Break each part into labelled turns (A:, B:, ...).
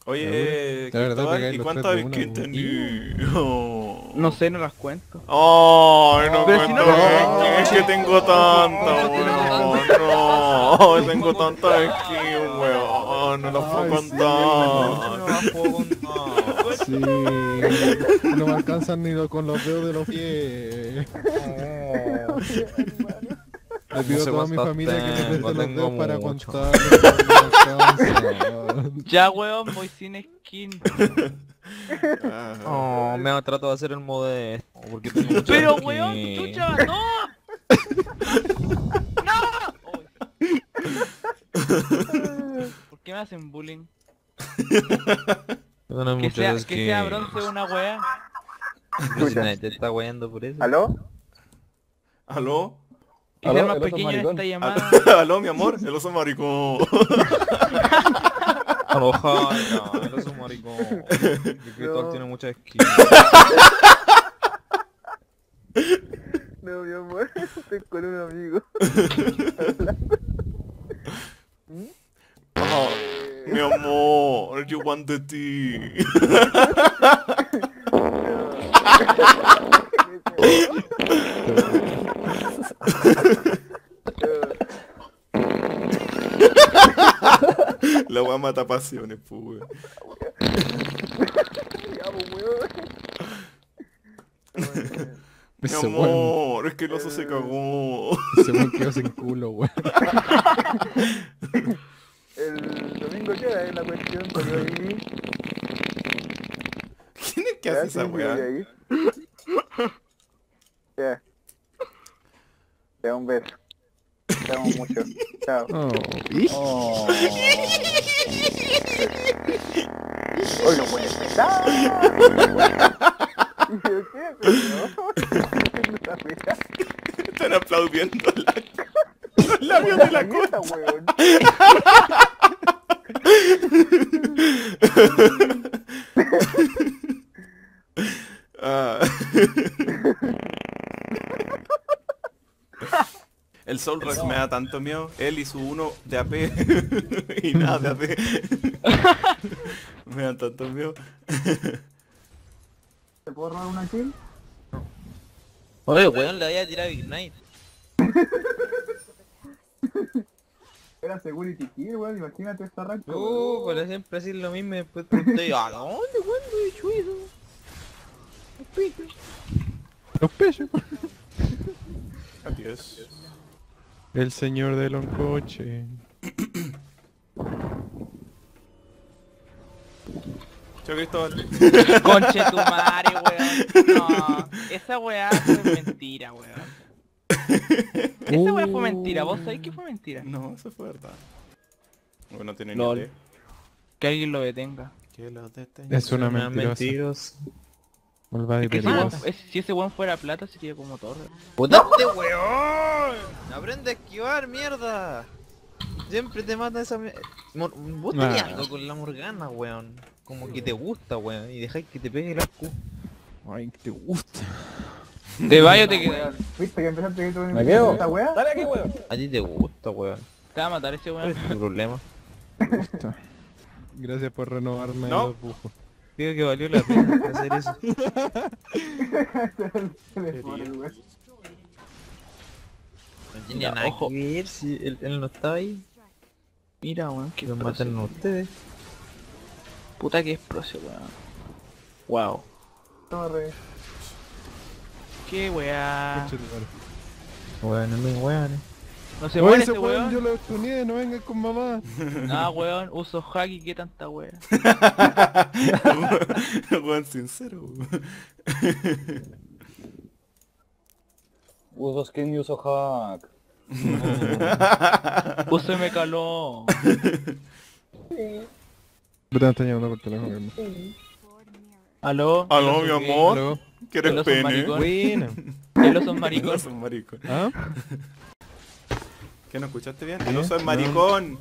A: Oye,
B: La verdad,
A: Cristóbal,
B: pegáis
A: ¿y
B: los
A: cuántas
B: tres de
A: veces
B: una,
A: que
B: weón.
A: tení? Oh.
C: No sé, no las cuento.
A: Ay, no
C: Pero si no lo
A: cuento
C: cuento,
A: es que tengo tanta,
C: pero si no lo
A: weón.
C: cuento.
A: No, tengo tanta skills, weón. No las puedo
B: Ay, sí,
A: contar.
D: No la puedo contar.
B: Sí, no me alcanzan con los dedos de los pies. Le pido a
D: sé
B: toda mi
D: cuántas
B: familia que me
D: tengo,
B: preste los
D: tengo
B: dedos para
D: mucho.
B: contarlos, pero no me alcanza.
C: Ya, weón, voy sin skin.
A: Ajá.
D: Oh, me trato de hacer el modesto porque tengo mucha
C: Pero,
D: skin.
C: weón, chucha, no. ¡No! ¿Por qué me hacen bullying?
D: Tengo
C: Que sea,
D: muchas
C: que sea
D: skins.
C: bronce una wea.
D: Pero si nadie te está weyando por eso.
E: ¿Aló?
A: ¿Aló?
C: Que
F: ¿Aló?
C: sea más
F: ¿El oso
C: pequeño en
F: maricón?
C: esta llamada.
A: ¿Aló, mi amor? El oso maricón.
D: Aloha, ya, eres un maricón. Que Cristóbal
E: No.
D: tiene muchas skins.
E: No, mi amor, estoy con un amigo.
A: Oh, mi amor, yo want the tea. La weá mata pasiones, pues, weón.
E: Ya, pues, weón.
A: Mi
B: Ese weón,
A: amor, es que el oso se cagó.
B: ese weón quedó sin culo, weón.
E: El domingo qué hora es la cuestión, porque ahí...
A: ¿Quién es que hace esa weá?
E: Ya. Ya, un beso. Te amo mucho. Chao.
B: Oh, ¿y?
F: Oh.
E: Hoy no puede estar. ¿Y yo qué? Pero no.
A: Están aplaudiendo los labios de la costa.
E: Weón.
A: Ah. El Soul Rush me da tanto miedo. Él y su 1 de AP y nada de AP. Me da tanto miedo.
E: ¿Te puedo robar una kill?
D: Oye, weón, le voy a tirar a Big Knight.
E: Era security kill, weón, imagínate esta arranco.
D: Por ejemplo, así lo mismo y después pregunté, ¿a dónde, weón, he hecho eso?
B: Los pechos.
A: Adiós.
B: El señor de los coches.
A: Chao, Cristóbal.
C: Conche tu madre, weón. No, esa weá fue mentira, weón. Esa weá fue mentira, ¿vos sabés que fue mentira?
A: No, eso fue verdad. Bueno, no tiene
C: Lol.
A: ni idea.
C: Que alguien lo detenga.
A: Que lo detenga.
B: Es una
D: Suena
B: mentirosa.
D: mentiroso.
B: Malvada y
C: Es que
B: peligrosa.
C: si ese weón fuera plata sería como Torre.
D: ¡Puta este weón! ¡Aprende a esquivar, mierda! Siempre te mata esa Vos tenés algo con la Morgana, weón. Como que te gusta, weón. Y dejáis que te pegue el arco.
B: Ay, que te gusta.
C: Te vaya o te quedas.
E: ¿Viste que empezaste a ir
F: ¿Me quedo?
E: esta weá?
F: Dale aquí, weón.
D: A ti te gusta, weón.
C: Te va a matar ese
D: ¿Cuál
C: weón.
D: es tu problema?
B: Gusta. Gracias por renovarme
A: No.
B: los bujos.
D: Digo que valió la pena hacer eso.
E: Weón.
D: No tenía
C: Ya,
D: nada
C: ojo.
D: que ver si él no estaba ahí.
C: Mira, weón,
D: Que
C: qué
D: los
C: pro
D: matan a
C: ese.
D: ustedes.
C: Puta que es pro ese weón. Wow.
E: Torre.
C: Qué weá.
B: Conche tu madre.
D: Weón, no me weón.
C: No se
B: Oye,
C: muere
B: ese
C: ese
B: weón yo
C: weón.
B: lo tuneé, no vengan con mamá.
C: Ah, weón, uso hack y qué tanta weá.
A: Weón sincero.
F: Uso skin y uso hack.
C: Uso me caló.
B: Pero te están llamando por teléfono, hermano.
C: Aló.
A: Aló, mi amor.
B: Aló.
A: ¿Quieres
C: El oso
A: pene?
C: maricón.
B: Buena.
C: El oso es maricón.
A: El oso es maricón.
B: ¿Ah?
A: ¿Qué no escuchaste bien?
B: ¿Qué?
A: El oso es
B: No.
A: maricón.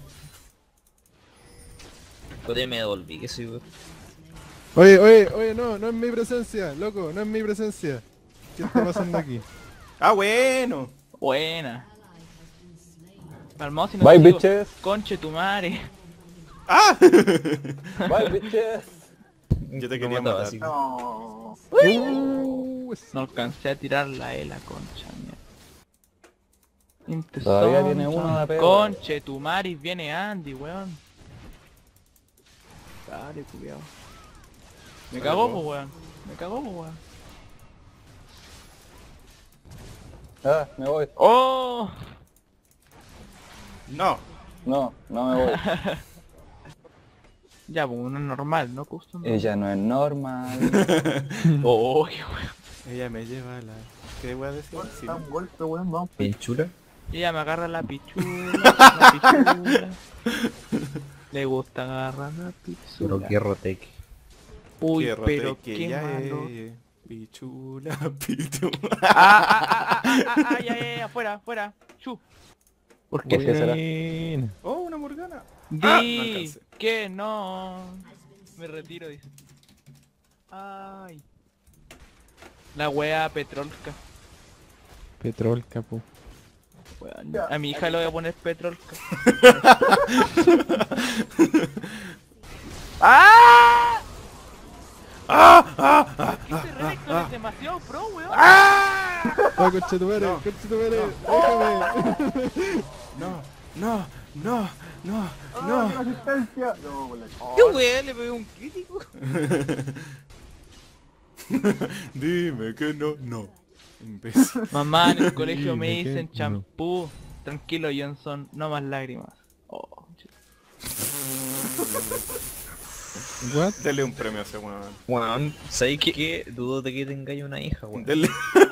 D: Joder, me devolví, que soy weón.
B: Oye, no es mi presencia, loco, no es mi presencia. ¿Qué está pasando aquí?
A: Ah, bueno.
C: Buena. Palmado si no
F: Bye,
C: te digo,
F: bitches.
C: conche tu madre.
A: ¡Ah!
F: Bye, bitches.
A: Yo te
D: Lo
A: quería
D: mataba
A: matar.
D: así.
E: No.
C: No alcancé a tirar la E, la concha, mierda.
F: Todavía tiene uno de AP,
C: Conche, tu maris, viene Andy, weón. Dale, culiao. Me
A: Dale,
C: cagó,
A: po.
C: po, weón. Me cagó, po, weón.
F: Ah, me voy.
C: ¡Oh!
A: No.
F: No, no me voy.
C: Ya, pues uno es normal, ¿no? Custom.
F: Ella no es normal.
C: Oh, qué weón.
A: Ella me lleva a la... ¿Qué voy a decir? Sí,
E: Está
A: ¿no?
E: un golpe, weón, vamos.
D: Bien chula.
C: Y ella me agarra la pichula, la pichula. Le gusta agarrar la
D: Pero
C: pichula.
D: qué roteque.
C: Uy,
A: Qué
C: pero
A: rote que
C: qué
A: ella
C: malo.
A: es. Pichula, pichula.
C: Ya, afuera, afuera. Chu.
F: ¿Por qué será?
A: Oh, una Morgana.
C: Di
A: no alcancé.
C: que no. Me retiro, dice. Ay. La wea Petrolka.
B: Petrol, capo.
C: Weón, a mi hija le voy a poner Petrolka. ¡Ah! Este Renekton es demasiado pro, weón.
B: Oh, conchetumare,
A: No.
B: conchetumare, déjame.
A: No, no, no, no,
E: ¡Ah,
A: no.
E: qué resistencia! No, por la
D: ¿Qué weá? Le pegué un crítico.
A: Dime que no, no. Imbécil.
C: Mamá, en el colegio
B: Sí,
C: me
B: ¿de qué?
C: dicen
B: No.
C: champú. Tranquilo, Johnson, no más lágrimas. Oh,
B: What?
A: Dele un premio a ese weón.
D: Weón, ¿sabes qué? Dudo de que tengáis una hija, weón.
A: Dele.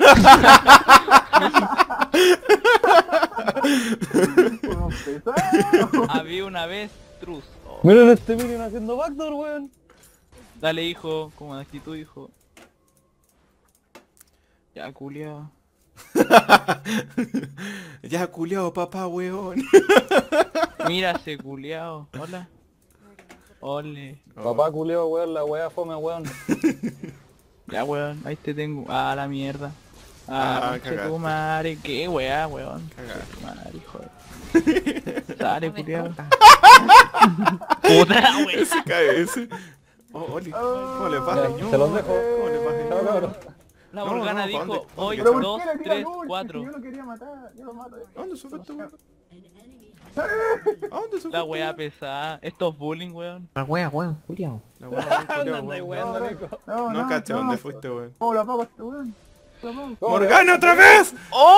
E: weón, pesado.
C: había una vez trus. Oh.
F: Miren a este minion haciendo backdoor, weón.
C: Dale, hijo, como de actitud, hijo. Ya, culiao.
A: Ya culiao, papá, weón.
C: Mira ese culiao. Hola. Ole.
F: Papá culeo, weón, la wea fome, weón.
C: Ya, weón, ahí te tengo. Ah, la mierda.
A: Ah,
C: Ah,
A: cagaste.
C: tu madre. Qué weá, weón.
A: Cagaste.
C: Tu madre, hijo de... Sale, culiao. Puta, weón.
A: Ese cae, ese. Oh, Oli. ¿Cómo le pasa?
F: Ya, se los dejo.
A: ¿Cómo le pasa?
F: Chao, cabrón.
C: La
A: No,
C: Morgana
A: no,
C: dijo
A: ¿dónde? ¿Dónde
C: hoy
A: que
E: Pero ¿por
C: 2,
E: qué le tira
C: 3,
E: el ulti?
C: 4.
E: Si yo lo quería matar, yo lo mato.
A: ¿A dónde subió este weón? ¿A dónde subió
C: La
A: este
C: weá
A: weón?
C: pesada. Esto es bullying, weón.
D: La weá, weón, culiao.
A: La weá, weón, culiao,
F: ¿Dónde
A: weón.
F: andáis weando, Nico?
A: No caché dónde fuiste, weón.
E: ¿Cómo lo apago a este weón? ¿Lo apago?
F: ¿Cómo le-
A: ¡Morgana otra vez!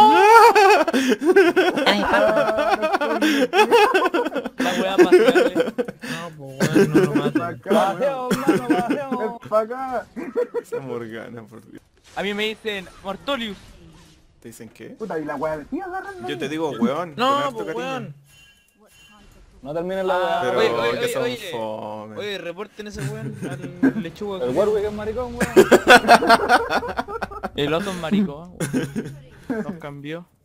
C: La weá pasable.
D: No, pues weón, no lo mato.
F: Bajeo, mano, bajeo.
E: ¡Ven pa' acá!
A: Esa Morgana, por Dios.
C: A mí me dicen Mortolius.
A: ¿Te dicen qué?
E: Puta, y la weá decía agarrando.
A: Yo te digo weón. con
D: No,
A: harto
D: pues
A: cariño.
D: weón.
F: No terminen la weá.
A: Pero
D: Oye,
A: que son
D: oye.
A: fome.
D: Oye, reporten ese weón al lechuga.
F: El Warwick es maricón, weón.
C: El oso es maricón. Nos cambió.